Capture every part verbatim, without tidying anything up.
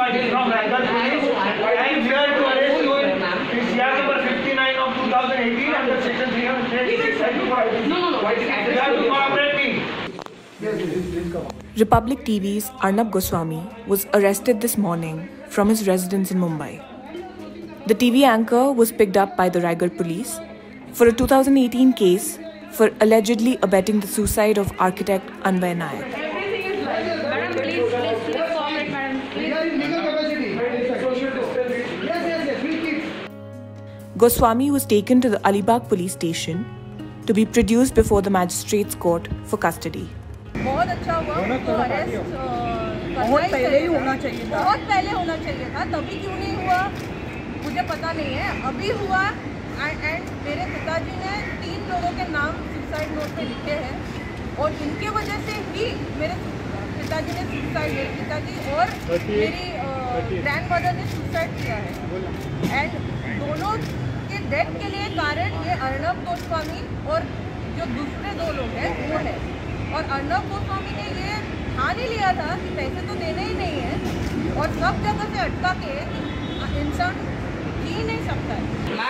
party from Raigad Police. I am here to arrest you in C R number fifty-nine of two thousand eighteen under section three hundred sixty-five. No, no, no. You have to cooperate me. Yes, please, please come on. Republic T V's Arnab Goswami was arrested this morning from his residence in Mumbai. The T V anchor was picked up by the Raigad police for a two thousand eighteen case for allegedly abetting the suicide of architect Anvay Nayak. Everything is live. Madam, please, please, please cooperate, madam. We are in legal capacity. Social distancing. Yes, yes, yes. We keep. Goswami was taken to the Alibag police station to be produced before the magistrate's court for custody. बहुत अच्छा हुआ तो arrest बहुत पहले ही होना चाहिए था बहुत पहले होना चाहिए था तभी क्यों नहीं हुआ मुझे पता नहीं है अभी हुआ एंड मेरे पिताजी ने तीन लोगों के नाम सुसाइड नोट पे लिखे हैं और इनके वजह से ही मेरे पिताजी ने सुसाइड मेरे पिताजी और मेरी ग्रैंडमदर ने सुसाइड किया है एंड दोनों के डेथ के लिए कारण ये अर्नब गोस्वामी और जो दूसरे दो लोग हैं वो है और अर्नब गोस्वामी ने ये ठान ही लिया था कि पैसे तो देने ही नहीं है और सब जगह से अटका के इंसान जी नहीं सकता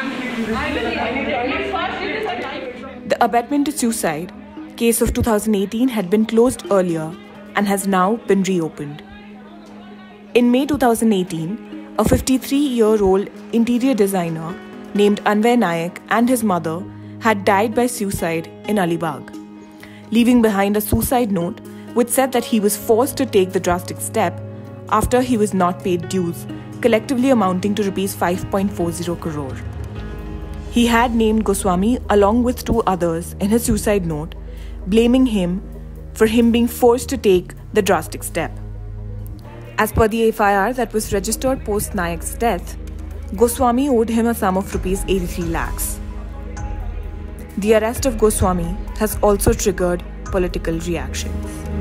है। The abetment to suicide case of two thousand eighteen had been closed earlier and has now been reopened. In May two thousand eighteen, a fifty-three-year-old interior designer named Anvay Nayak and his mother had died by suicide in Alibag, leaving behind a suicide note which said that he was forced to take the drastic step after he was not paid dues, collectively amounting to rupees five point four zero crore. He had named Goswami along with two others in his suicide note, blaming him for him being forced to take the drastic step. As per the F I R that was registered post Nayak's death, Goswami owed him a sum of rupees eighty-three lakhs. The arrest of Goswami has also triggered political reactions.